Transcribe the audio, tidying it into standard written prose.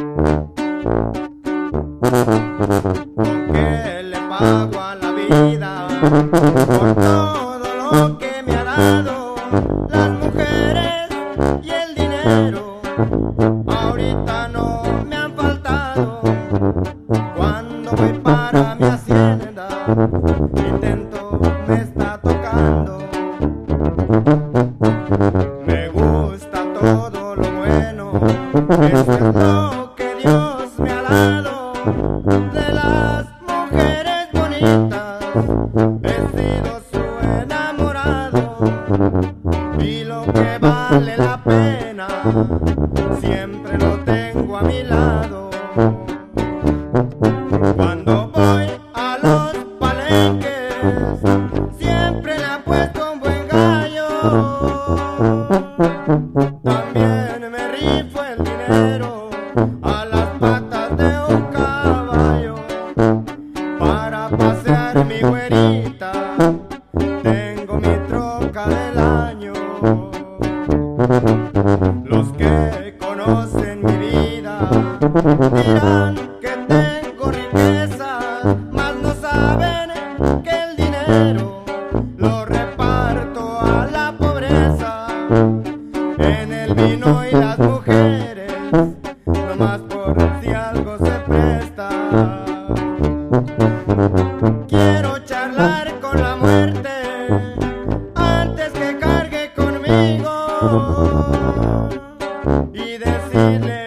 ¿Con qué le pago a la vida por todo lo que me ha dado? Las mujeres y el dinero ahorita no me han faltado. Cuando voy para mi hacienda, intento me está tocando. Me gusta todo lo bueno, esto es lo que Dios me ha dado. De las mujeres bonitas he sido su enamorado, y lo que vale la pena siempre lo tengo a mi lado. Cuando voy a los palenques siempre le apuesto un buen gallo. También me rifo el dinero a las patas de un caballo. Para pasear mi güerita tengo mi troca del año. Los que conocen mi vida dirán que tengo riqueza, mas no saben que el dinero lo reparto a la pobreza. En el vino y las mujeres, nomás por si algo se presta. Quiero charlar con la muerte antes que cargue conmigo y decirle